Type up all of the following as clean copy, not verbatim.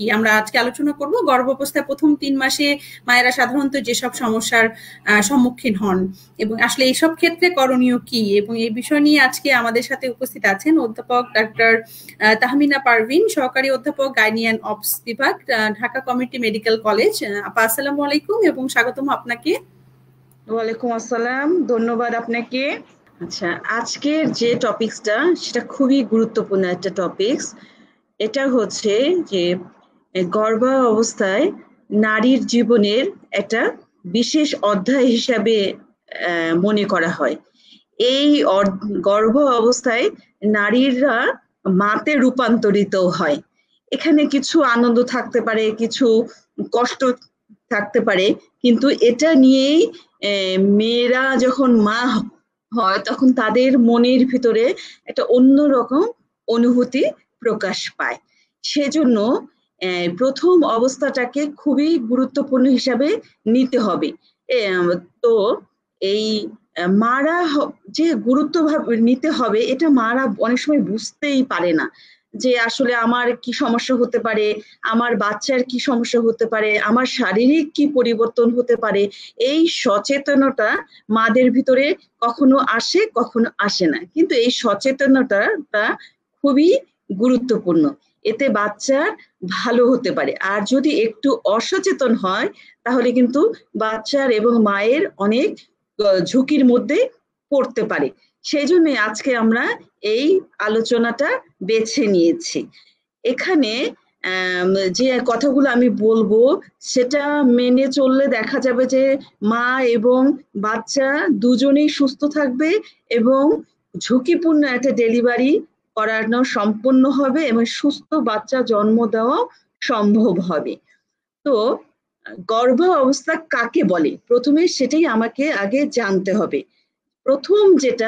আমরা আজকে আলোচনা করব গর্ভাবস্থায় প্রথম 3 মাসে মায়েরা সাধারণত যেসব সমস্যার সম্মুখীন হন এবং আসলে এইসব ক্ষেত্রে করণীয় কি, এবং এই বিষয় নিয়ে আজকে আমাদের সাথে উপস্থিত আছেন অধ্যাপক ডাক্তার তাহমিনা পারভিন, সহকারী অধ্যাপক গাইনি অ্যান্ড অপস বিভাগ, ঢাকা কমিউনিটি মেডিকেল কলেজ। আপা আসসালামু আলাইকুম এবং স্বাগতম আপনাকে। ওয়ালাইকুম আসসালাম, ধন্যবাদ আপনাকে। আচ্ছা, আজকের যে টপিকসটা সেটা খুবই গুরুত্বপূর্ণ একটা টপিকস। এটা হচ্ছে যে গর্ভাবস্থায় নারীর জীবনের একটা বিশেষ অধ্যায় হিসাবে মনে করা হয়। এই গর্ভ অবস্থায় নারীরা মাতে রূপান্তরিত হয়। এখানে কিছু আনন্দ থাকতে পারে, কিছু কষ্ট থাকতে পারে, কিন্তু এটা নিয়েই মেয়েরা যখন মা হয় তখন তাদের মনের ভিতরে একটা অন্যরকম অনুভূতি প্রকাশ পায়। সেজন্য প্রথম অবস্থাটাকে খুবই গুরুত্বপূর্ণ হিসাবে নিতে হবে। তো এই মারা যে গুরুত্ব নিতে হবে, এটা মারা অনেক সময় বুঝতেই পারে না যে আসলে আমার কি সমস্যা হতে পারে, আমার বাচ্চার কি সমস্যা হতে পারে, আমার শারীরিক কি পরিবর্তন হতে পারে। এই সচেতনতা মাদের ভিতরে কখনো আসে কখনো আসে না, কিন্তু এই সচেতনতাটা খুবই গুরুত্বপূর্ণ। এতে বাচ্চার ভালো হতে পারে। আর যদি একটু অসচেতন হয় তাহলে কিন্তু বাচ্চার এবং মায়ের অনেক ঝুঁকির মধ্যে পড়তে পারে। সেই জন্য আজকে আমরা এই আলোচনাটা বেছে নিয়েছি। এখানে যে কথাগুলো আমি বলবো সেটা মেনে চললে দেখা যাবে যে মা এবং বাচ্চা দুজনেই সুস্থ থাকবে এবং ঝুঁকিপূর্ণ একটা ডেলিভারি করানো সম্পন্ন হবে এবং সুস্থ বাচ্চা জন্ম দেওয়া সম্ভব হবে। তো গর্ভ অবস্থা কাকে বলে, প্রথমে সেটাই আমাকে আগে জানতে হবে। প্রথম যেটা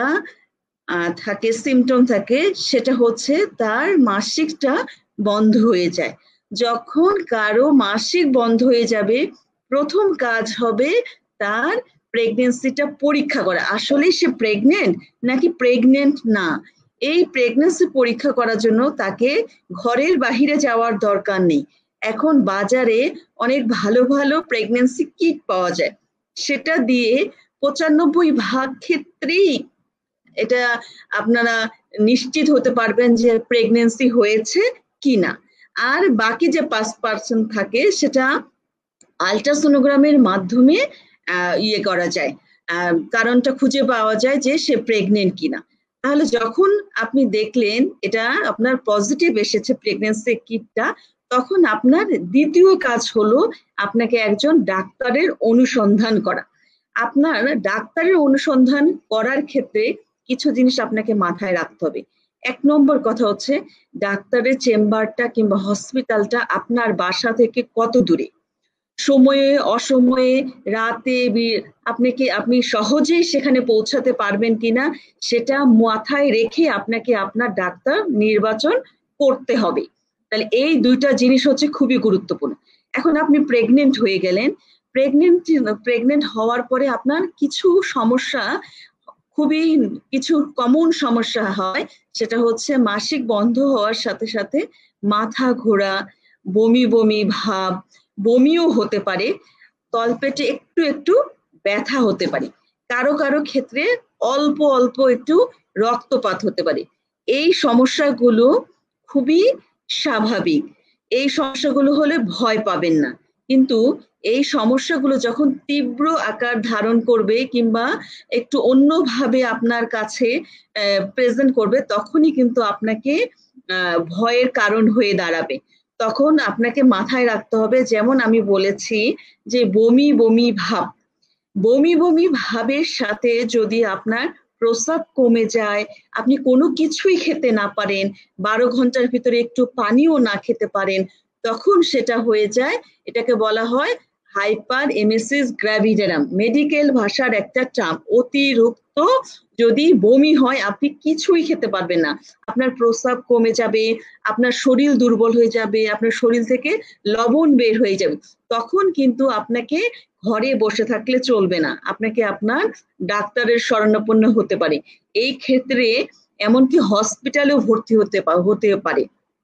থাকে, সিমটম থাকে, সেটা হচ্ছে তার মাসিকটা বন্ধ হয়ে যায়। যখন কারো মাসিক বন্ধ হয়ে যাবে, প্রথম কাজ হবে তার প্রেগনেন্সিটা পরীক্ষা করা। আসলে সে প্রেগনেন্ট নাকি প্রেগনেন্ট না। এই প্রেগনেন্সি পরীক্ষা করার জন্য তাকে ঘরের বাহিরে যাওয়ার দরকার নেই। এখন বাজারে অনেক ভালো ভালো প্রেগনেন্সি কিট পাওয়া যায়, সেটা দিয়ে 95% ক্ষেত্রেই এটা আপনারা নিশ্চিত হতে পারবেন যে প্রেগনেন্সি হয়েছে কিনা। আর বাকি যে 5% থাকে সেটা আল্ট্রাসোনোগ্রামের মাধ্যমে করা যায়, কারণটা খুঁজে পাওয়া যায় যে সে প্রেগনেন্ট কিনা। তাহলে যখন আপনি দেখলেন এটা আপনার পজিটিভ এসেছে প্রেগনেন্সি কিটটা, তখন আপনার দ্বিতীয় কাজ হলো আপনাকে একজন ডাক্তারের অনুসন্ধান করা। আপনার ডাক্তারের অনুসন্ধান করার ক্ষেত্রে কিছু জিনিস আপনাকে মাথায় রাখতে হবে। 1 নম্বর কথা হচ্ছে ডাক্তারের চেম্বারটা কিংবা হসপিটালটা আপনার বাসা থেকে কত দূরে। সময়ে অসময়ে, রাতে, আপনি সহজেই সেখানে পৌঁছাতে পারবেন কিনা সেটা মাথায় রেখে আপনাকে আপনার ডাক্তার নির্বাচন করতে হবে। তাহলে এই দুইটা জিনিস হচ্ছে খুবই গুরুত্বপূর্ণ। এখন আপনি প্রেগনেন্ট হয়ে গেলেন, প্রেগনেন্ট হওয়ার পরে আপনার কিছু সমস্যা, খুবই কিছু কমন সমস্যা হয়। সেটা হচ্ছে মাসিক বন্ধ হওয়ার সাথে সাথে মাথা ঘোরা, বমি বমি ভাব, বমিও হতে পারে, তলপেটে একটু একটু ব্যথা হতে পারে, কারো কারো ক্ষেত্রে অল্প অল্প একটু রক্তপাত হতে পারে। এই সমস্যাগুলো খুবই স্বাভাবিক। এই সমস্যাগুলো হলে ভয় পাবেন না, কিন্তু এই সমস্যাগুলো যখন তীব্র আকার ধারণ করবে কিংবা একটু অন্যভাবে আপনার কাছে প্রেজেন্ট করবে, তখনই কিন্তু আপনাকে ভয়ের কারণ হয়ে দাঁড়াবে। তখন আপনাকে মাথায় রাখতে হবে, যেমন আমি বলেছি যে বমি বমি ভাব, বমি বমি ভাবের সাথে যদি আপনার প্রস্রাব কমে যায়, আপনি কোনো কিছুই খেতে না পারেন, 12 ঘন্টার ভিতরে একটু পানিও না খেতে পারেন, তখন সেটা হয়ে যায়, এটাকে বলা হয় হাইপার এমেসিস গ্র্যাভিডারাম, মেডিকেল ভাষার একটা টার্ম। অতিরিক্ত যদি বমি হয় আপনি কিছুই খেতে পারবেন না, আপনার প্রস্রাব কমে যাবে, আপনার শরীর দুর্বল হয়ে যাবে, আপনার শরীর থেকে লবণ বের হয়ে যাবে। তখন কিন্তু আপনাকে ঘরে বসে থাকলে চলবে না, আপনাকে আপনার ডাক্তারের শরণাপন্ন হতে পারে। এই ক্ষেত্রে এমনকি হসপিটালেও ভর্তি হতে পারে।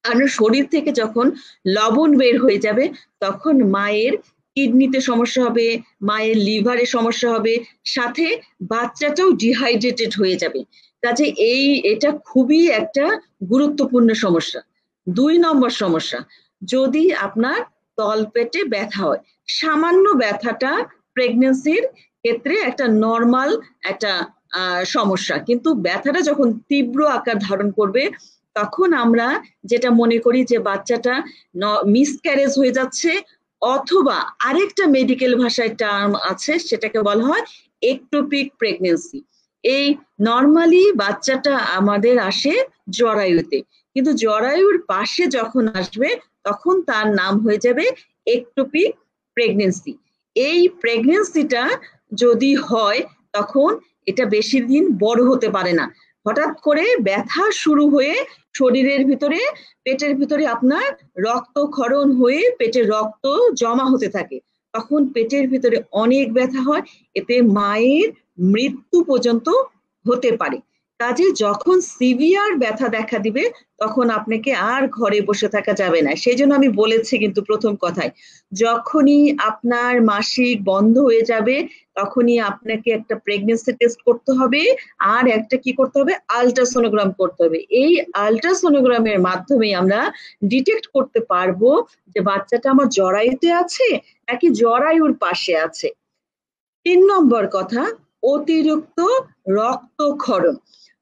আর শরীর থেকে যখন লবণ বের হয়ে যাবে তখন মায়ের কিডনিতে সমস্যা হবে, মায়ের লিভারে সমস্যা হবে, সাথে বাচ্চাটাও ডিহাইড্রেটেড হয়ে যাবে। কাজে এটা খুবই একটা গুরুত্বপূর্ণ সমস্যা। 2 নম্বর সমস্যা, যদি আপনার তলপেটে ব্যথা হয়, সামান্য ব্যথাটা প্রেগন্যান্সির ক্ষেত্রে একটা নর্মাল একটা সমস্যা, কিন্তু ব্যথাটা যখন তীব্র আকার ধারণ করবে তখন আমরা যেটা মনে করি যে বাচ্চাটা মিসক্যারেজ হয়ে যাচ্ছে, অথবা আরেকটা মেডিকেল ভাষায় টার্ম আছে, সেটাকে বলা হয় একটোপিক প্রেগন্যান্সি। এই নর্মালি বাচ্চাটা আমাদের আসে জরায়ুতে, কিন্তু জরায়ুর পাশে যখন আসবে তখন তার নাম হয়ে যাবে একটোপিক প্রেগন্যান্সি। এই প্রেগন্যান্সিটা যদি হয় তখন এটা বেশি দিন বড় হতে পারে না। হঠাৎ করে ব্যথা শুরু হয়ে শরীরের ভিতরে, পেটের ভিতরে আপনার রক্তক্ষরণ হয়ে পেটে রক্ত জমা হতে থাকে, তখন পেটের ভিতরে অনেক ব্যথা হয়, এতে মায়ের মৃত্যু পর্যন্ত হতে পারে। কাজে যখন সিভিয়ার ব্যথা দেখা দিবে তখন আপনাকে আর ঘরে বসে থাকা যাবে না। সেই জন্য আমি বলেছি কিন্তু প্রথম কথায়, যখনই আপনার মাসিক বন্ধ হয়ে যাবে তখনই আপনাকে একটা প্রেগন্যান্সি টেস্ট করতে হবে, আর একটা কি করতে হবে, আল্ট্রাসোনোগ্রাম করতে হবে। এই আল্ট্রাসোনোগ্রামের মাধ্যমে আমরা ডিটেক্ট করতে পারবো যে বাচ্চাটা আমার জরায়ুতে আছে নাকি জরায়ুর পাশে আছে। 3 নম্বর কথা, অতিরিক্ত রক্তক্ষরণ।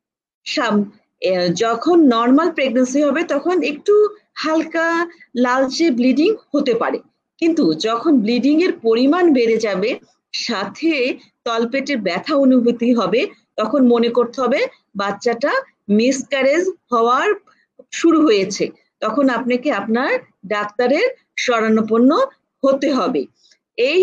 যখন নর্মাল প্রেগন্যান্সি হবে তখন একটু হালকা লালচে ব্লিডিং হতে পারে, কিন্তু যখন ব্লিডিং এর পরিমাণ বেড়ে যাবে, সাথে তলপেটে ব্যথা অনুভূতি হবে, তখন মনে করতে হবে বাচ্চাটা মিসক্যারেজ হওয়ার শুরু হয়েছে, তখন আপনাকে আপনার ডাক্তারের শরণাপন্ন হতে হবে। এই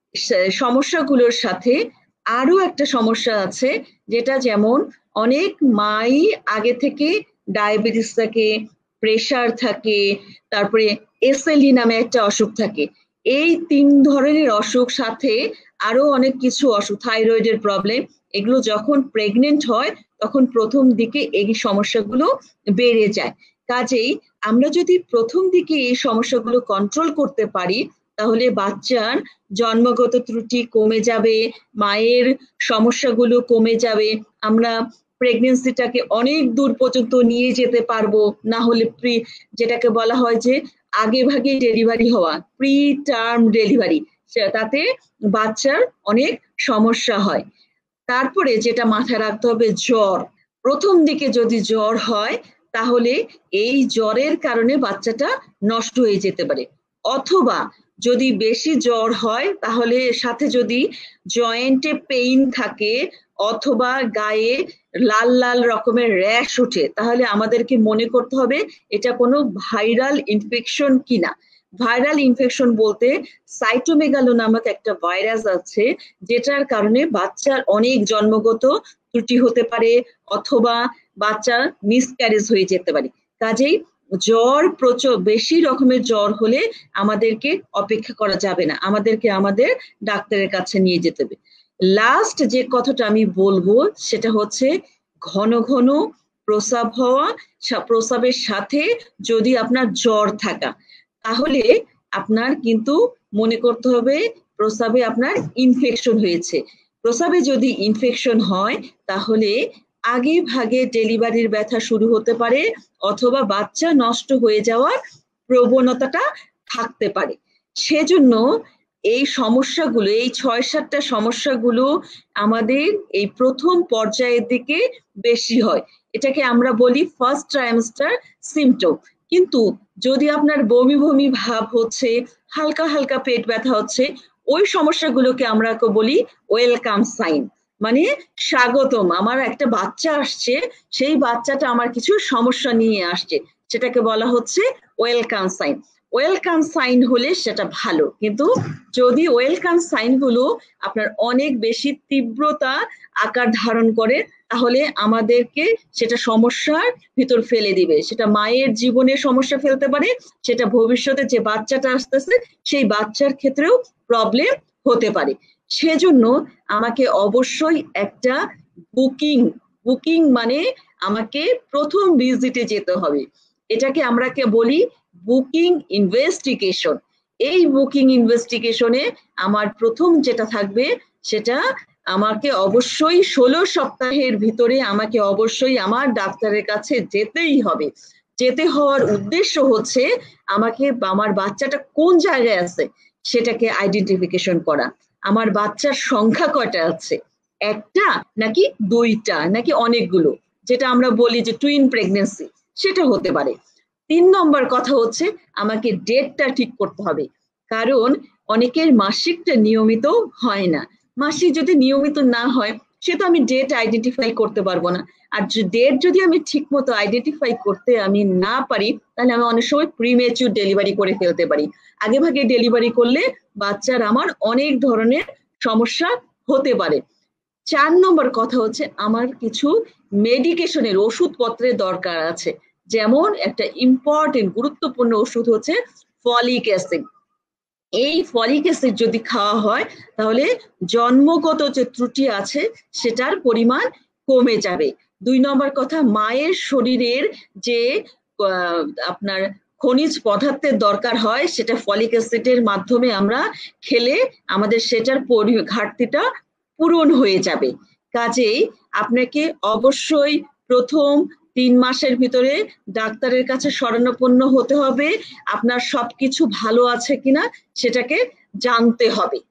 সমস্যাগুলোর সাথে আরো একটা সমস্যা আছে, যেটা যেমন অনেক মাই আগে থেকে ডায়াবেটিস থাকে, প্রেশার থাকে, তারপরে এসএলই নামে একটা অসুখ থাকে। এই 3 ধরনের অসুখ, সাথে আরো অনেক কিছু অসুখ, থাইরয়েডের প্রবলেম, এগুলো যখন প্রেগনেন্ট হয় তখন প্রথম দিকে এই সমস্যাগুলো বেড়ে যায়। কাজেই আমরা যদি প্রথম দিকে এই সমস্যাগুলো কন্ট্রোল করতে পারি তাহলে বাচ্চার জন্মগত ত্রুটি কমে যাবে, মায়ের সমস্যাগুলো কমে যাবে, আমরা প্রেগনেন্সিটাকে অনেক দূর পর্যন্ত নিয়ে যেতে পারবো। না হলে যেটাকে বলা হয় যে আগে ভাগে ডেলিভারি হওয়া, প্রি টার্ম ডেলিভারি, তাতে বাচ্চার অনেক সমস্যা হয়। তারপরে যেটা মাথায় রাখতে হবে, জ্বর। প্রথম দিকে যদি জ্বর হয় তাহলে এই জ্বরের কারণে বাচ্চাটা নষ্ট হয়ে যেতে পারে, অথবা যদি বেশি জ্বর হয় তাহলে সাথে যদি জয়েন্টে পেইন থাকে অথবা গায়ে লাল লাল রকমের র্যাশ ওঠে, তাহলে আমাদেরকে মনে করতে হবে এটা কোনো ভাইরাল ইনফেকশন কিনা। ভাইরাল ইনফেকশন বলতে সাইটোমেগালো নামক একটা ভাইরাস আছে, যেটার কারণে বাচ্চার অনেক জন্মগত ত্রুটি হতে পারে, অথবা বাচ্চার মিসক্যারেজ হয়ে যেতে পারে। কাজেই জ্বর, প্রচুর বেশি রকমের জ্বর হলে আমাদেরকে অপেক্ষা করা যাবে না, আমাদেরকে আমাদের ডাক্তারের কাছে নিয়ে যেতে হবে। লাস্ট যে কথাটা আমি বলবো সেটা হচ্ছে ঘন ঘন প্রস্রাব হওয়া, প্রস্রাবের সাথে যদি আপনার জ্বর থাকা, তাহলে আপনার কিন্তু মনে করতে হবে প্রস্রাবে আপনার ইনফেকশন হয়েছে। প্রস্রাবে যদি ইনফেকশন হয় তাহলে আগে ভাগে ডেলিভারির ব্যথা শুরু হতে পারে, অথবা বাচ্চা নষ্ট হয়ে যাওয়ার প্রবণতাটা থাকতে পারে। সেজন্য এই সমস্যাগুলো, এই 6-7টা সমস্যাগুলো আমাদের এই প্রথম পর্যায়ের দিকে বেশি হয়। এটাকে আমরা বলি ফার্স্ট ট্রাইমেস্টার সিমটম। কিন্তু যদি আপনার বমি বমি ভাব হচ্ছে, হালকা হালকা পেট ব্যথা হচ্ছে, ওই সমস্যাগুলোকে আমরা বলি ওয়েলকাম সাইন, মানে স্বাগতম, আমার একটা বাচ্চা আসছে, সেই বাচ্চাটা আমার কিছু সমস্যা নিয়ে আসছে, সেটাকে বলা হচ্ছে ওয়েলকাম সাইন। ওয়েলকাম সাইন হলে সেটা ভালো, কিন্তু যদি ওয়েলকাম সাইন গুলো আপনার অনেক বেশি তীব্রতা আকার ধারণ করে তাহলে আমাদেরকে সেটা সমস্যার ভিতর ফেলে দিবে, সেটা মায়ের জীবনে সমস্যা ফেলতে পারে, সেটা ভবিষ্যতে যে বাচ্চাটা আসতেছে সেই বাচ্চার ক্ষেত্রেও প্রবলেম হতে পারে। সেজন্য আমাকে অবশ্যই একটা বুকিং মানে আমাকে প্রথম ভিজিটে যেতে হবে। এটাকে আমরা বলি বুকিং ইনভেস্টিগেশন। এই বুকিং ইনভেস্টিগেশনে আমার প্রথম যেটা থাকবে সেটা আমাকে অবশ্যই 16 সপ্তাহের ভিতরে আমাকে অবশ্যই আমার ডাক্তারের কাছে যেতেই হবে। যেতে হওয়ার উদ্দেশ্য হচ্ছে আমাকে আমার বাচ্চাটা কোন জায়গায় আছে সেটাকে আইডেন্টিফিকেশন করা। আমার বাচ্চার সংখ্যা কয়টা আছে, একটা নাকি দুইটা নাকি অনেকগুলো, যেটা আমরা বলি যে টুইন প্রেগনেন্সি, সেটা হতে পারে। 3 নম্বর কথা হচ্ছে আমাকে ডেটটা ঠিক করতে হবে, কারণ অনেকের মাসিকটা নিয়মিত হয় না। মাসিক যদি নিয়মিত না হয় সে তো আমি ডেট আইডেন্টিফাই করতে পারবো না। আর ডেট যদি আমি ঠিক মতো আইডেন্টিফাই করতে আমি না পারি তাহলে আমি অনেক সময় প্রিমেচুর ডেলিভারি করে ফেলতে পারি। আগে ভাগে ডেলিভারি করলে বাচ্চার আমার অনেক ধরনের সমস্যা হতে পারে। 4 নম্বর কথা হচ্ছে আমার কিছু মেডিকেশনের ওষুধপত্রের দরকার আছে, যেমন একটা ইম্পর্টেন্ট গুরুত্বপূর্ণ ওষুধ হচ্ছে ফলিক অ্যাসিড। এই ফলিক অ্যাসিড যদি খাওয়া হয় তাহলে জন্মগত যে ত্রুটি আছে সেটার পরিমাণ কমে যাবে। 2 নম্বর কথা, মায়ের শরীরের যে আপনার খনিজ পদার্থের দরকার হয় সেটা ফলিক অ্যাসিডের মাধ্যমে আমরা খেলে আমাদের সেটার ঘাটতিটা পূরণ হয়ে যাবে। কাজেই আপনাকে অবশ্যই প্রথম 3 মাসের ভিতরে ডাক্তারের কাছে শরণাপন্ন হতে হবে, আপনার সবকিছু ভালো আছে কিনা সেটাকে জানতে হবে।